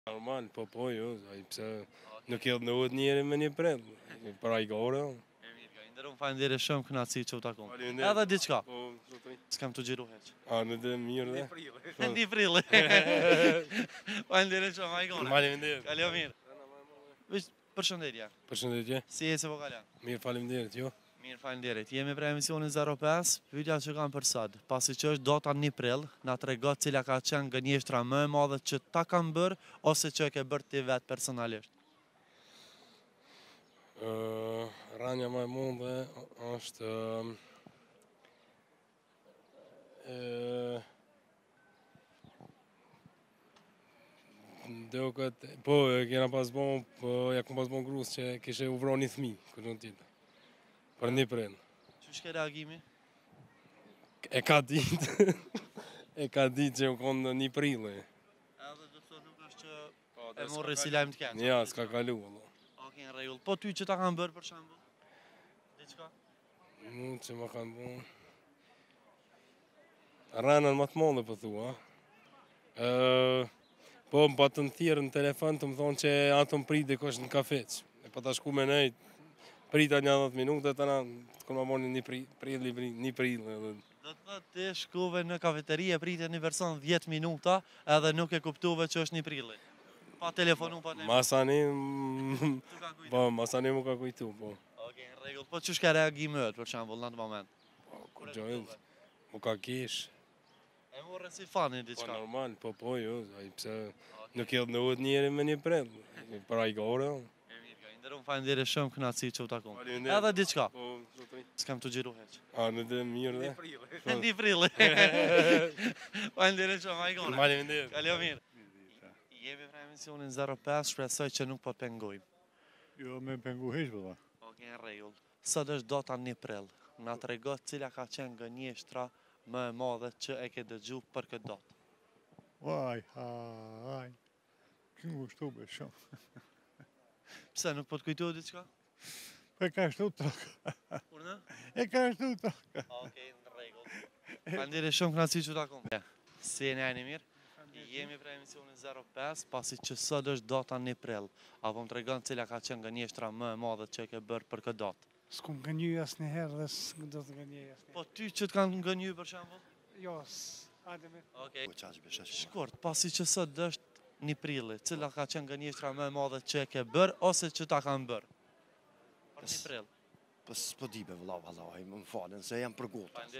Normal, po jo, pse nuk e ndodhet njëri me një prill. Para i gore. Ndërëm faleminderit shumë, kënaqësi që u takon. Faleminderit. Edhe diçka. Po, zotëri. S'kam të gjiru heq. A, në dhe mirë dhe? Ndi prilli. Faleminderit shumë, ai gone. Faleminderit. Kaleo mirë. Përshëndetje. Përshëndetje. Si e se po kalon? Mirë, faleminderit, jo. Mirë, faleminderit. Jemi për emisionin 05, pyetja që kam për sot. Pasi që është data 1 prill, na tregon cila ka qenë gënjeshtra më e madhe që ta kam bërë ose që e ke bërë ti vetë personalisht. Ranja më e mundhe është po, kena pas bon, ja kom pas bon grus që kishe u vro një thmi, kërë në tjetë. Për një prill. Qysh ke reagimi? E ka ditë, e ka ditë që u konë një prillë. Edhe do të thotë nuk është që e morri si lajm të keq. Ja, s'ka kalu, Allah. Okej, në rregull. Po ty që ta kanë bërë për shembull? Diçka? Mund që ma kanë bu. Ranën më të modhe për thua. Po, më patë në thjerë në telefon të më thonë që ato më prit dhe kosh në kafeq. E pa ta shku me nejt, prita një 10 minutë, të të kënë ma moni një prill. Do të thotë ti shkuve në kafeteri e pritje një person 10 minuta edhe nuk e kuptuve që është një prilli. Pa telefonu, pa telefonu. Masani mu ka kujtu, po. Okej, në rregull. Po ç'është ka reagimi yt për shembull në atë moment? Po, gjojnë, mu ka kish. E morre si fani Po, diçka. normal, po, jo, pse nuk e ndodhet njëri me një prill. Para i gore. Ndërëm faleminderit shumë, kënaqësi që u takon. Faleminderit. Edhe diçka. Po, zotëri. S'kam të gjiru heq. A, në dhe mirë dhe? Ndi prilli. Faleminderit shumë, ai gone. Faleminderit. Kaleo mirë. Jemi në emisionin 05, shpresoj që nuk po pengojmë. Jo, me pengu heq, bëlla. Okej, në rregull. Sot është data 1 prill. Na tregon cila ka qenë gënjeshtra më e madhe që e ke dëgju për këtë datë. Vaj, kënë gushtu be shumë. Pse nuk po të kujtohet diçka? E ka shtu toka. Kur në? E ka shtu toka. Okej, në rregull. Faleminderit shumë, kënaqësi që u takon. Si jeni ajni mirë? Jemi për emisionin 05, pasi që sot është data 1 prill. Apo më tregon cila ka qenë gënjeshtra më e madhe që e ke bërë për këtë datë. S'kum gënjy asë një herë dhe s'do të gënjy asë një herë. Po ty që të kanë gënjy për shembull? Jo, hajde me. Okej. Shkurt, pasi që sot është 1 prilli, cila ka qenë gënjeshtra më e madhe që e ke bërë ose që ta kanë bërë? Për 1 prill. Po s'po di be vëlla, më falën se jam përgotë.